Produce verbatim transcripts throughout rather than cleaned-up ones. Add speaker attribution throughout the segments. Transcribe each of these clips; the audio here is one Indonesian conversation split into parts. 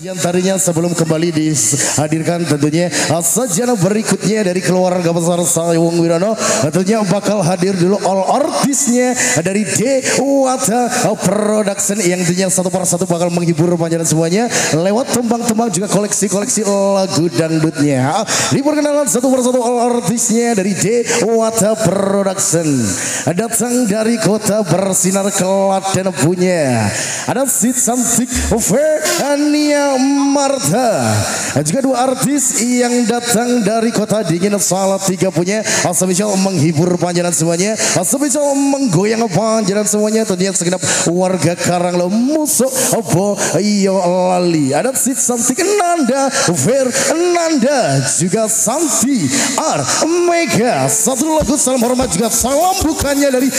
Speaker 1: Yang tadinya sebelum kembali dihadirkan tentunya sarjana berikutnya dari keluarga besar Sawung Wirana tentunya bakal hadir dulu all artisnya dari Dewata Production yang tentunya satu persatu bakal menghibur panjenengan semuanya lewat tembang-tembang juga koleksi-koleksi lagu dangdutnya. Diperkenalkan satu persatu all artisnya dari Dewata Production datang dari kota bersinar Klaten punya ada si cantik Fania Martha juga dua artis yang datang dari kota dingin Salatiga punya spesial menghibur panjenengan semuanya, spesial menggoyang panjenengan semuanya tentunya segenap warga Karanglo musuh opo iyo lali ada si cantik Nanda Ver Nanda juga Santi R Mega satu lagu salam hormat juga salam bukannya dari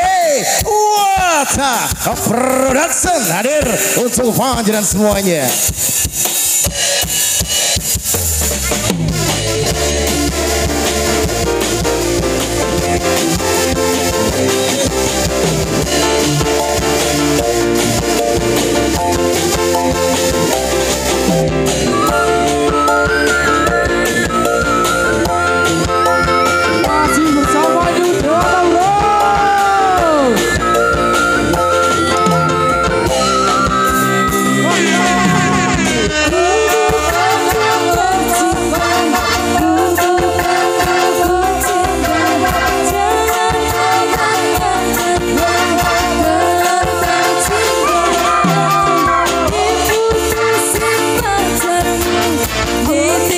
Speaker 1: Dewata Production hadir untuk panjenengan semuanya.
Speaker 2: Hey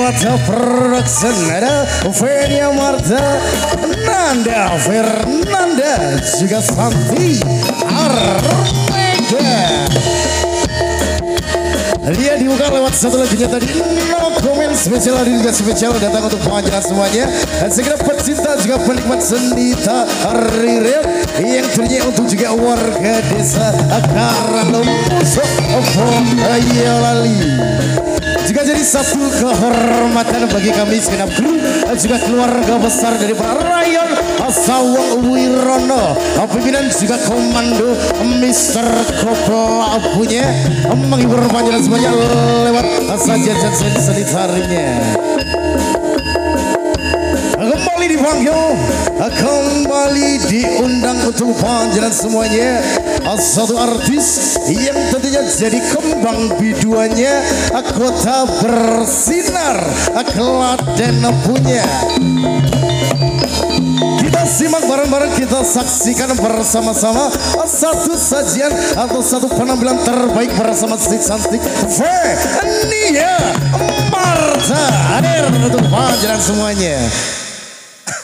Speaker 1: Dewata Production, ada Venia Marta, Nanda Fernanda, juga Santi Armega. Dia dibuka lewat satu lagunya tadi, no comment, spesial hari juga spesial datang untuk pengajaran semuanya. Dan segera pecinta juga penikmat seni tari reog yang tentunya untuk juga warga desa Karangmusuh Boyolali. Juga jadi satu kehormatan bagi kami segenap kru juga keluarga besar dari Pak Rayon Sawang Wirono, pimpinan juga komando Mister Kopla punya menghibur panjang semuanya lewat sajian seni tarinya. Kembali dipanggil, kembali diundang untuk panjangan semuanya. Satu artis yang tentunya jadi kembang biduannya kota bersinar Klaten punya. Kita simak bareng-bareng, kita saksikan bersama-sama satu sajian atau satu penampilan terbaik bersama si cantik Venia Marta hadir untuk panjangan semuanya.